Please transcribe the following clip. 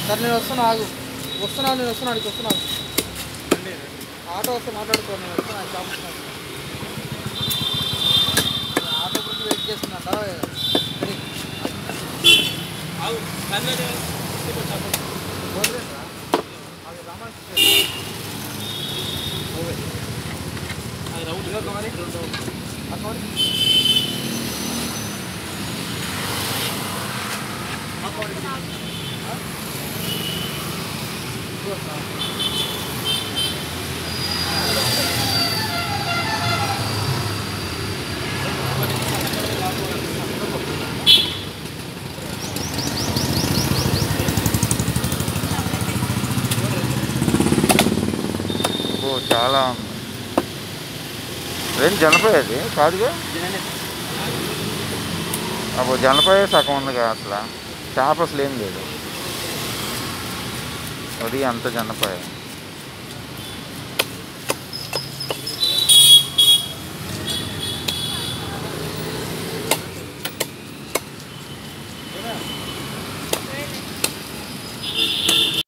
Sir నేను వస్తున్నా, ఆగు. వస్తున్నాను, నేను వస్తున్నా, అడిగి వస్తున్నాను. ఆటో వస్తే మాట్లాడుకో, నేను వస్తున్నాను. షాప్ వస్తున్నాను. ఆటో గురించి వెయిట్ చేస్తున్నా. చాలా ఏం జనపయ్యేది కాదుగా. అప్పుడు జనపయ్య సగం ఉందిగా, అసలు చేప అసలు ఏం లేదు. అది అంత జనపయ్య.